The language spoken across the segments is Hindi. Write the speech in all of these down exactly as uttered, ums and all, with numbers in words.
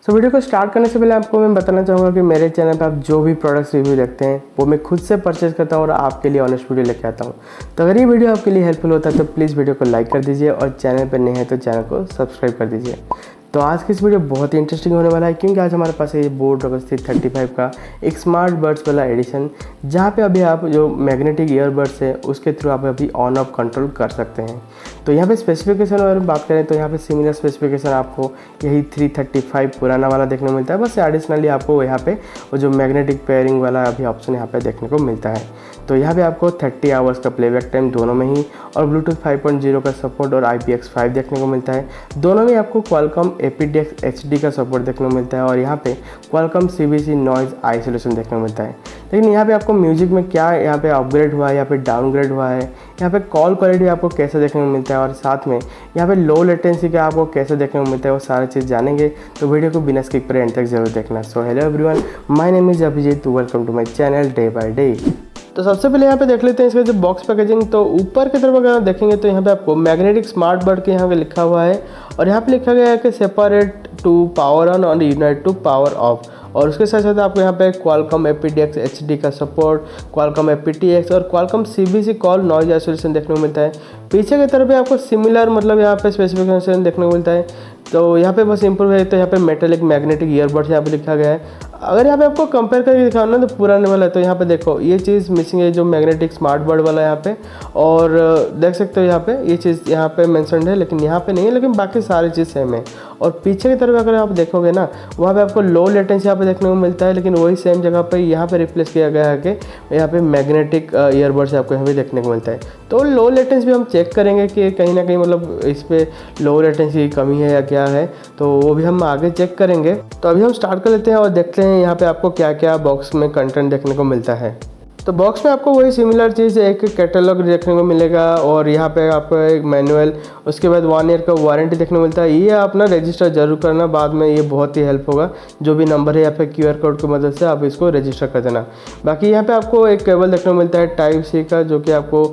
सो so, वीडियो को स्टार्ट करने से पहले आपको मैं बताना चाहूँगा कि मेरे चैनल पर आप जो भी प्रोडक्ट्स रिव्यू देखते हैं वो मैं खुद से परचेज करता हूँ और आपके लिए ऑनेस्ट वीडियो लेके आता हूँ। तो अगर ये वीडियो आपके लिए हेल्पफुल होता है तो प्लीज़ वीडियो को लाइक कर दीजिए और चैनल पर नए हैं तो चैनल को सब्सक्राइब कर दीजिए। तो आज की इस वीडियो बहुत ही इंटरेस्टिंग होने वाला है क्योंकि आज हमारे पास है ये boAt Rockerz three thirty five का एक स्मार्ट बड्स वाला एडिशन, जहाँ पे अभी आप जो मैग्नेटिक ईयरबड्स है उसके थ्रू आप अभी ऑन ऑफ कंट्रोल कर सकते हैं। तो यहाँ पे स्पेसिफिकेशन अगर बात करें तो यहाँ पे सिमिलर स्पेसिफिकेशन आपको यही थ्री थर्टी फाइव पुराना वाला देखने को मिलता है, बस एडिशनली आपको यहाँ पे वो जो मैग्नेटिक पेयरिंग वाला अभी ऑप्शन यहाँ पे देखने को मिलता है। तो यहाँ पे आपको थर्टी आवर्स का प्लेबैक टाइम दोनों में ही और ब्लूटूथ फाइव पॉइंट ज़ीरो का सपोर्ट और आई पी एक्स फाइव देखने को मिलता है। दोनों में आपको Qualcomm A P D X H D का सपोर्ट देखने को मिलता है और यहाँ पे Qualcomm C B C noise isolation देखने को मिलता है। लेकिन यहाँ पे आपको म्यूजिक में क्या यहाँ पे अपग्रेड हुआ है, यहाँ पे डाउनग्रेड हुआ है, यहाँ पे कॉल क्वालिटी आपको कैसे देखने को मिलता है और साथ में यहाँ पे लो लेटेंसी का आपको कैसे देखने को मिलता है, वो सारी चीज़ जानेंगे। तो वीडियो को बिना स्किप करे एंड तक जरूर देखना। So hello everyone, my name is Abhijit, welcome to my channel day by day. तो सबसे पहले यहाँ पे देख लेते हैं इसका जो बॉक्स पैकेजिंग। तो ऊपर की तरफ अगर देखेंगे तो यहाँ पे आपको मैग्नेटिक स्मार्ट बड के यहाँ पे लिखा हुआ है और यहाँ पे लिखा गया है कि सेपरेट टू पावर ऑन और यूनाइट टू पावर ऑफ। और उसके साथ साथ आपको यहाँ पे Qualcomm A P D X H D का support, Qualcomm A P T X और Qualcomm C B C call noise isolation देखने को मिलता है। पीछे की तरफ भी आपको सिमिलर मतलब यहाँ पे स्पेसिफिकेशन देखने को मिलता है। तो यहाँ पे बस इंप्रूव है तो यहाँ पे मेटेलिक मैग्नेटिक ईयरबड्स यहाँ पे लिखा गया है। अगर यहाँ पे आपको कंपेयर करके दिखाओ ना तो पुराने वाला है, तो यहाँ पे देखो ये चीज़ मिसिंग है जो मैग्नेटिक स्मार्ट बड वाला यहाँ पे, और देख सकते हो यहाँ पे ये चीज़ यहाँ पे मेंशन्ड है लेकिन यहाँ पे नहीं है, लेकिन बाकी सारी चीज़ सेम है। और पीछे की तरफ अगर आप देखोगे ना वहाँ पे आपको लो लेटेंसी यहाँ पे देखने को मिलता है, लेकिन वही सेम जगह पे यहाँ पे रिप्लेस किया गया है कि यहाँ पे मैग्नेटिक ईयरबड्स आपको यहाँ पे देखने को मिलता है। तो लो लेटेंसी भी हम चेक करेंगे कि कहीं ना कहीं मतलब इस पर लो लेटेंसी की कमी है या क्या है, तो वो भी हम आगे चेक करेंगे। तो अभी हम स्टार्ट कर लेते हैं और देखते हैं यहाँ पे आपको क्या क्या बॉक्स में कंटेंट देखने को मिलता है। तो बॉक्स में आपको वही सिमिलर चीज़, एक कैटलॉग देखने को मिलेगा और यहाँ पे आपको एक मैनुअल, उसके बाद वन ईयर का वारंटी देखने को मिलता है। ये आप ना रजिस्टर जरूर करना, बाद में ये बहुत ही हेल्प होगा। जो भी नंबर है या फिर क्यू आर कोड की मदद से आप इसको रजिस्टर कर देना। बाकी यहाँ पे आपको एक केबल देखने को मिलता है टाइप सी का, जो कि आपको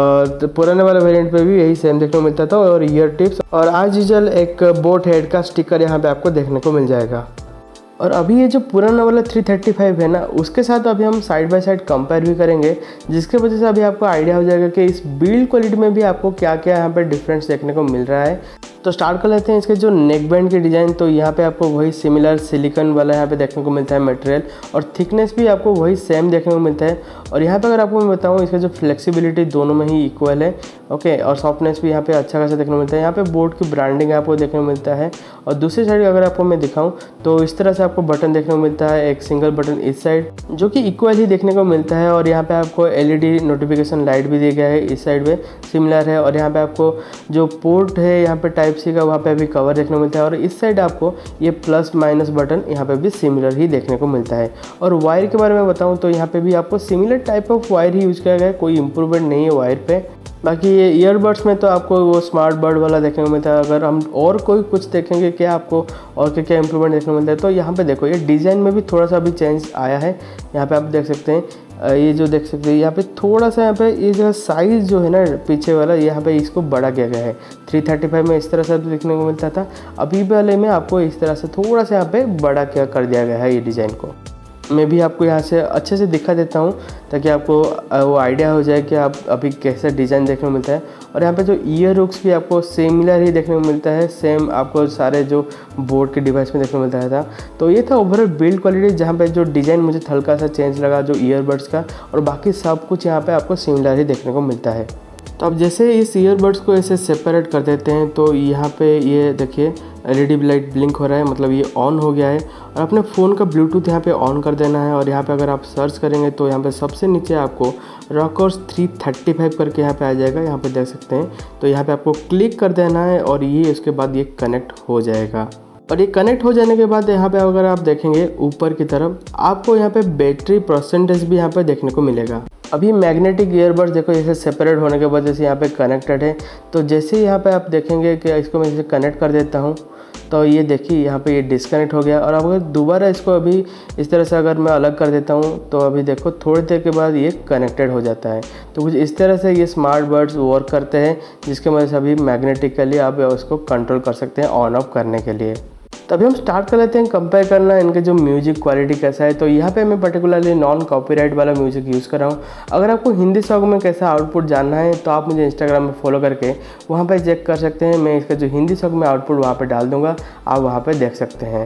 पुराने वाले वेरिएंट पे भी यही सेम देखने को मिलता था। और ईयर टिप्स और आज यूजुअल एक बोट हेड का स्टिकर यहाँ पे आपको देखने को मिल जाएगा। और अभी ये जो पुराना वाला थ्री थर्टी फाइव है ना, उसके साथ अभी हम साइड बाय साइड कंपेयर भी करेंगे, जिसके वजह से अभी आपको आइडिया हो जाएगा कि इस बिल्ड क्वालिटी में भी आपको क्या क्या यहाँ पे डिफरेंस देखने को मिल रहा है। तो स्टार्ट कर लेते हैं इसके जो नेक बैंड की डिज़ाइन। तो यहाँ पे आपको वही सिमिलर सिलिकॉन वाला यहाँ पे देखने को मिलता है मटेरियल, और थिकनेस भी आपको वही सेम देखने को मिलता है। और यहाँ पे अगर आपको मैं बताऊँ इसका जो फ्लेक्सिबिलिटी दोनों में ही इक्वल है, ओके। और सॉफ्टनेस भी यहाँ पे अच्छा खासा देखने को मिलता है। यहाँ पे बोर्ड की ब्रांडिंग आपको देखने को मिलता है। और दूसरी साइड अगर आपको मैं दिखाऊँ तो इस तरह से आपको बटन देखने को मिलता है, एक सिंगल बटन इस साइड जो कि इक्वल ही देखने को मिलता है। और यहाँ पे आपको L E D notification light भी दिया गया है, इस साइड में सिमिलर है। और यहाँ पे आपको जो पोर्ट है यहाँ पे टाइप सी का, वहाँ पे भी कवर देखने को मिलता है। और इस साइड आपको ये प्लस माइनस बटन यहाँ पे भी सिमिलर ही देखने को मिलता है। और वायर के बारे में बताऊँ तो यहाँ पे भी आपको सिमिलर टाइप ऑफ वायर ही यूज किया गया है, कोई इम्प्रूवमेंट नहीं है वायर पे। बाकी ये ईयरबड्स में तो आपको वो स्मार्ट बड वाला देखने को मिलता है। अगर हम और कोई कुछ देखेंगे क्या आपको और क्या क्या इंप्रूवमेंट देखने को मिलता है, तो यहाँ पे देखो ये डिज़ाइन में भी थोड़ा सा भी चेंज आया है। यहाँ पे आप देख सकते हैं, ये जो देख सकते हैं यहाँ पे थोड़ा सा यहाँ पे ये जो साइज़ जो है ना पीछे वाला, यहाँ पे इसको बड़ा किया गया है। थ्री थर्टी फाइव में इस तरह से देखने को मिलता था, अभी वाले में आपको इस तरह से थोड़ा सा यहाँ पे बड़ा क्या कर दिया गया है ये डिज़ाइन को। मैं भी आपको यहाँ से अच्छे से दिखा देता हूँ ताकि आपको वो आइडिया हो जाए कि आप अभी कैसा डिज़ाइन देखने को मिलता है। और यहाँ पे जो ईयर हुक्स भी आपको सिमिलर ही देखने को मिलता है, सेम आपको सारे जो बोर्ड के डिवाइस में देखने को मिलता था। तो ये था ओवरऑल बिल्ड क्वालिटी, जहाँ पे जो डिज़ाइन मुझे हल्का सा चेंज लगा जो ईयरबड्स का, और बाकी सब कुछ यहाँ पे आपको सिमिलर ही देखने को मिलता है। तो अब जैसे इस ईयरबड्स को ऐसे सेपरेट कर देते हैं तो यहाँ पे ये देखिए L E D light blink हो रहा है, मतलब ये ऑन हो गया है। और अपने फ़ोन का ब्लूटूथ यहाँ पे ऑन कर देना है। और यहाँ पे अगर आप सर्च करेंगे तो यहाँ पे सबसे नीचे आपको रॉकर्स थ्री थर्टी फाइव करके यहाँ पे आ जाएगा, यहाँ पे देख सकते हैं। तो यहाँ पे आपको क्लिक कर देना है और ये उसके बाद ये कनेक्ट हो जाएगा। और ये कनेक्ट हो जाने के बाद यहाँ पे अगर आप देखेंगे ऊपर की तरफ आपको यहाँ पे बैटरी परसेंटेज भी यहाँ पे देखने को मिलेगा। अभी मैग्नेटिक ईयरबड्स देखो जैसे सेपरेट होने के वजह से यहाँ पे कनेक्टेड है। तो जैसे यहाँ पे आप देखेंगे कि इसको मैं जैसे कनेक्ट कर देता हूँ तो ये देखिए यहाँ पे ये डिस्कनेक्ट हो गया। और अब अगर दोबारा इसको अभी इस तरह से अगर मैं अलग कर देता हूँ तो अभी देखो थोड़ी देर के बाद ये कनेक्टेड हो जाता है। तो कुछ इस तरह से ये स्मार्ट बड्स वर्क करते हैं, जिसके वजह से अभी मैग्नेटिकली आप उसको कंट्रोल कर सकते हैं ऑन ऑफ करने के लिए। तभी हम स्टार्ट कर लेते हैं कंपेयर करना इनके जो म्यूजिक क्वालिटी कैसा है। तो यहाँ पे मैं पर्टिकुलरली नॉन कॉपीराइट वाला म्यूजिक यूज़ कर रहा हूँ। अगर आपको हिंदी सॉन्ग में कैसा आउटपुट जानना है तो आप मुझे इंस्टाग्राम में फॉलो करके वहाँ पे चेक कर सकते हैं। मैं इसका जो हिंदी सॉन्ग में आउटपुट वहाँ पे डाल दूँगा, आप वहाँ पे देख सकते हैं।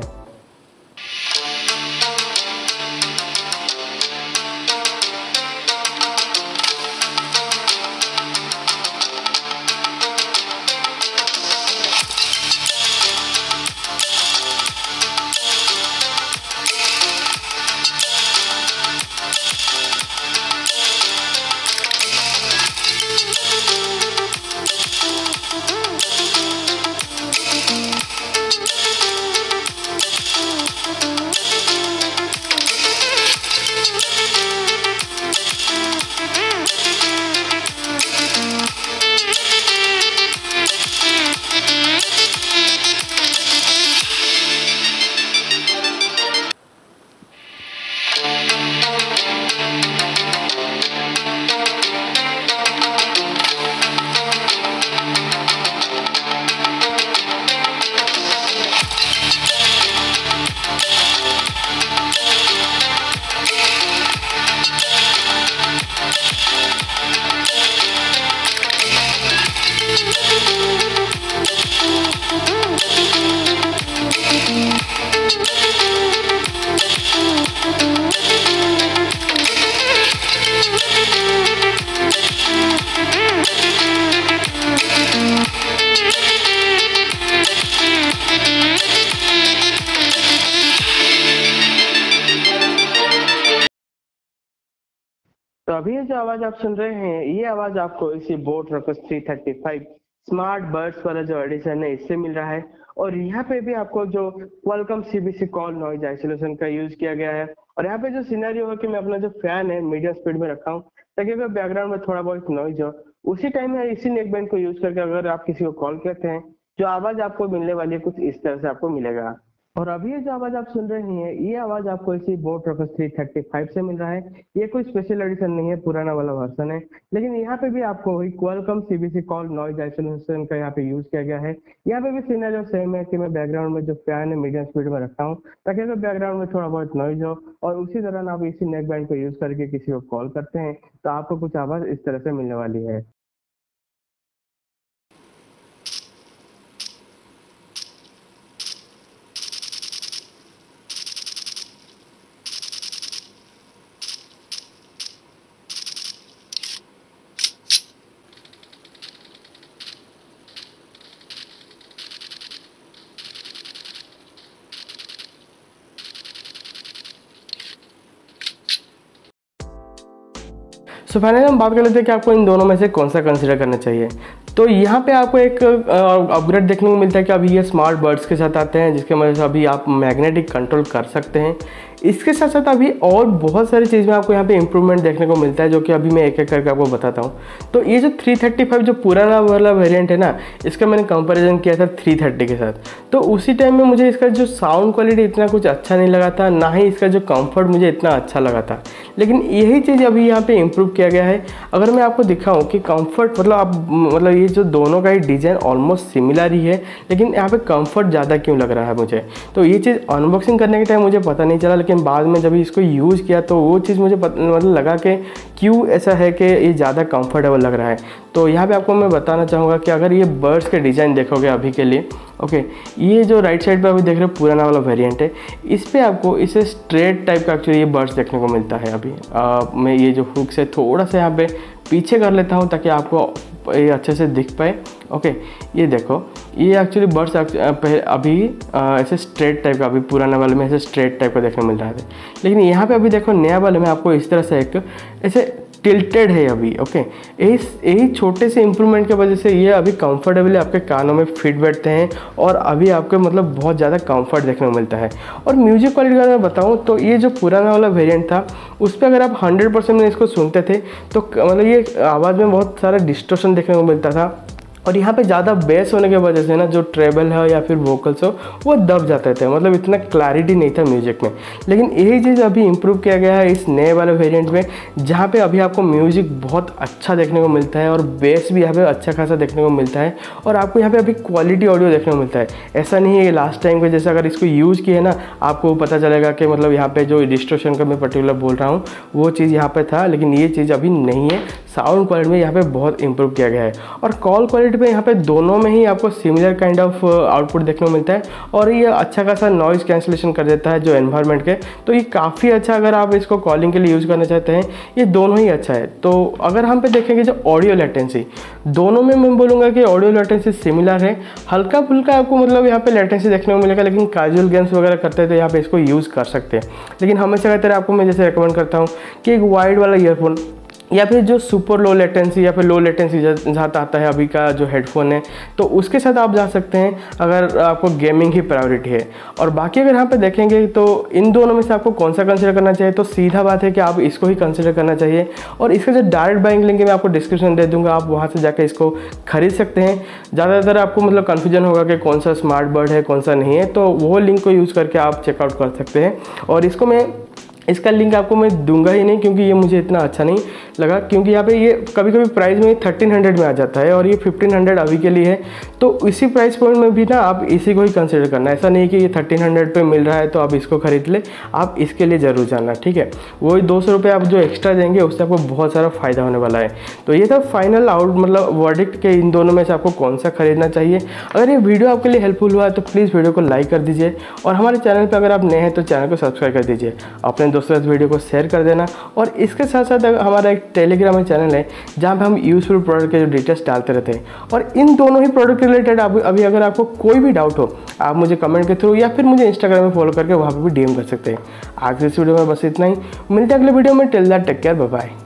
तो अभी ये जो आवाज़ आप सुन रहे हैं, ये आवाज़ आपको इसी boAt Rockerz three thirty five smart birds वाला जो एडिशन है इससे मिल रहा है। और यहाँ पे भी आपको जो welcome CBC call noise isolation का यूज किया गया है। और यहाँ पे जो सिनेरियो है कि मैं अपना जो फैन है मीडियम स्पीड में रखा हूँ ताकि अगर बैकग्राउंड में थोड़ा बहुत नॉइज हो, उसी टाइम में इसी नेक बैंड को यूज करके अगर आप किसी को कॉल करते हैं, जो आवाज़ आपको मिलने वाली है कुछ इस तरह से आपको मिलेगा। और अभी ये जो आवाज आप सुन रहे हैं, ये आवाज आपको इसी boAt Rockerz three thirty five से मिल रहा है। ये कोई स्पेशल एडिशन नहीं है, पुराना वाला वर्जन है। लेकिन यहाँ पे भी आपको वही Qualcomm CBC call noise isolation का यहाँ पे यूज किया गया है। यहाँ पे भी सिनेरियो सेम है कि मैं बैकग्राउंड में जो फैन है मीडियम स्पीड में रखा हूँ ताकि अगर बैकग्राउंड में थोड़ा बहुत नॉइज हो और उसी दौरान आप इसी नेक बैंड को यूज करके किसी को कॉल करते हैं तो आपको कुछ आवाज इस तरह से मिलने वाली है। सो फाइनली हम बात कर लेते हैं कि आपको इन दोनों में से कौन सा कंसीडर करना चाहिए। तो यहाँ पे आपको एक अपग्रेड देखने को मिलता है कि अभी ये स्मार्ट बर्ड्स के साथ आते हैं, जिसके वजह से अभी आप मैग्नेटिक कंट्रोल कर सकते हैं। इसके साथ साथ अभी और बहुत सारी चीज़ में आपको यहाँ पे इम्प्रूवमेंट देखने को मिलता है, जो कि अभी मैं एक एक करके आपको बताता हूँ। तो ये जो थ्री थर्टी फाइव जो पुराना वाला वेरिएंट है ना, इसका मैंने कंपैरिजन किया था थ्री थर्टी के साथ। तो उसी टाइम में मुझे इसका जो साउंड क्वालिटी इतना कुछ अच्छा नहीं लगा था, ना ही इसका जो कंफर्ट मुझे इतना अच्छा लगा था। लेकिन यही चीज़ अभी यहाँ पे इम्प्रूव किया गया है। अगर मैं आपको दिखाऊँ कि कंफर्ट मतलब आप मतलब ये जो दोनों का ही डिज़ाइन ऑलमोस्ट सिमिलर ही है, लेकिन यहाँ पे कंफर्ट ज़्यादा क्यों लग रहा है मुझे, तो ये चीज़ अनबॉक्सिंग करने के टाइम मुझे पता नहीं चला। लेकिन बाद में जब इसको यूज़ किया तो वो चीज़ मुझे मतलब लगा कि क्यों ऐसा है कि ये ज़्यादा कंफर्टेबल लग रहा है। तो यहाँ पे आपको मैं बताना चाहूँगा कि अगर ये बर्ड्स के डिज़ाइन देखोगे अभी के लिए, ओके, ये जो राइट साइड पे अभी देख रहे हो पुराना वाला वेरिएंट है, इस पर आपको इसे स्ट्रेट टाइप का एक्चुअली ये बर्ड्स देखने को मिलता है। अभी आ, मैं ये जो हुक से थोड़ा सा यहाँ पे पीछे कर लेता हूँ ताकि आपको ये अच्छे से दिख पाए। ओके, ये देखो, ये एक्चुअली बर्ड्स अभी ऐसे स्ट्रेट टाइप का, अभी पुराना वाले में ऐसे स्ट्रेट टाइप का देखने मिल रहा है। लेकिन यहाँ पे अभी देखो नया वाले में आपको इस तरह से एक ऐसे टिल्टेड है अभी। ओके, यही यही छोटे से इम्प्रूवमेंट की वजह से ये अभी कंफर्टेबली आपके कानों में फिट बैठते हैं और अभी आपके मतलब बहुत ज़्यादा कंफर्ट देखने को मिलता है। और म्यूजिक क्वालिटी अगर मैं बताऊँ तो ये जो पुराना वाला वेरिएंट था उस पर अगर आप हंड्रेड परसेंट में इसको सुनते थे तो मतलब ये आवाज़ में बहुत सारा डिस्टॉर्शन देखने को मिलता था। और यहाँ पे ज़्यादा बेस होने की वजह से ना जो ट्रेबल है या फिर वोकल्स हो वो दब जाते थे, मतलब इतना क्लैरिटी नहीं था म्यूजिक में। लेकिन यही चीज़ अभी इम्प्रूव किया गया है इस नए वाले वेरिएंट में, जहाँ पे अभी आपको म्यूजिक बहुत अच्छा देखने को मिलता है और बेस भी यहाँ पे अच्छा खासा देखने को मिलता है, और आपको यहाँ पे अभी क्वालिटी ऑडियो देखने को मिलता है। ऐसा नहीं है लास्ट टाइम के जैसे, अगर इसको यूज़ किए ना आपको पता चलेगा कि मतलब यहाँ पे जो डिस्टोर्शन का मैं पर्टिकुलर बोल रहा हूँ वो चीज़ यहाँ पे था, लेकिन ये चीज़ अभी नहीं है। साउंड क्वालिटी में यहाँ पे बहुत इंप्रूव किया गया है, और कॉल क्वालिटी पे यहाँ पे दोनों में ही आपको सिमिलर काइंड ऑफ आउटपुट देखने को मिलता है, और ये अच्छा खासा नॉइज़ कैंसिलेशन कर देता है जो एनवायरनमेंट के। तो ये काफ़ी अच्छा, अगर आप इसको कॉलिंग के लिए यूज़ करना चाहते हैं ये दोनों ही अच्छा है। तो अगर हम पे देखेंगे जो ऑडियो लेटेंसी, दोनों में मैं बोलूँगा कि ऑडियो लेटेंसी सिमिलर है। हल्का फुल्का आपको मतलब यहाँ पे लेटेंसी देखने को मिलेगा, लेकिन कैजुअल गेम्स वगैरह करते हैं तो यहाँ पे इसको यूज़ कर सकते हैं। लेकिन हमेशा कहते हैं आपको मैं जैसे रिकमेंड करता हूँ कि एक वाइड वाला ईयरफोन या फिर जो सुपर लो लेटेंसी या फिर लो लेटेंसी जहाँ आता है अभी का जो हेडफोन है, तो उसके साथ आप जा सकते हैं अगर आपको गेमिंग ही प्रायोरिटी है। और बाकी अगर यहाँ पे देखेंगे तो इन दोनों में से आपको कौन सा कंसिडर करना चाहिए, तो सीधा बात है कि आप इसको ही कंसिडर करना चाहिए। और इसका जो डायरेक्ट बाइंग लिंक है मैं आपको डिस्क्रिप्शन दे दूँगा, आप वहाँ से जाकर इसको खरीद सकते हैं। ज़्यादातर आपको मतलब कन्फ्यूजन होगा कि कौन सा स्मार्ट बर्ड है कौन सा नहीं है, तो वो लिंक को यूज़ करके आप चेकआउट कर सकते हैं। और इसको मैं इसका लिंक आपको मैं दूंगा ही नहीं, क्योंकि ये मुझे इतना अच्छा नहीं लगा, क्योंकि यहाँ पे ये कभी कभी प्राइस में थर्टीन हंड्रेड में आ जाता है और ये फिफ्टीन हंड्रेड अभी के लिए है। तो इसी प्राइस पॉइंट में भी ना आप इसी को ही कंसिडर करना, ऐसा नहीं कि ये थर्टीन हंड्रेड पे मिल रहा है तो आप इसको खरीद ले, आप इसके लिए ज़रूर जाना, ठीक है। वही दो सौ रुपये आप जो एक्स्ट्रा देंगे उससे आपको बहुत सारा फ़ायदा होने वाला है। तो ये था फाइनल आउट मतलब वर्डिक्ट के इन दोनों में से आपको कौन सा खरीदना चाहिए। अगर ये वीडियो आपके लिए हेल्पफुल हुआ है तो प्लीज़ वीडियो को लाइक कर दीजिए, और हमारे चैनल पर अगर आप नए हैं तो चैनल को सब्सक्राइब कर दीजिए, अपने दोस्तों इस वीडियो को शेयर कर देना। और इसके साथ साथ हमारा एक टेलीग्राम चैनल है जहाँ पे हम यूजफुल प्रोडक्ट के जो डिटेल्स डालते रहते हैं, और इन दोनों ही प्रोडक्ट के रिलेटेड अभी अगर आपको कोई भी डाउट हो आप मुझे कमेंट के थ्रू या फिर मुझे इंस्टाग्राम में फॉलो करके वहाँ पे भी डीएम कर सकते हैं। आज इस वीडियो में बस इतना ही, मिलते हैं अगले वीडियो में। Till that take care, bye bye.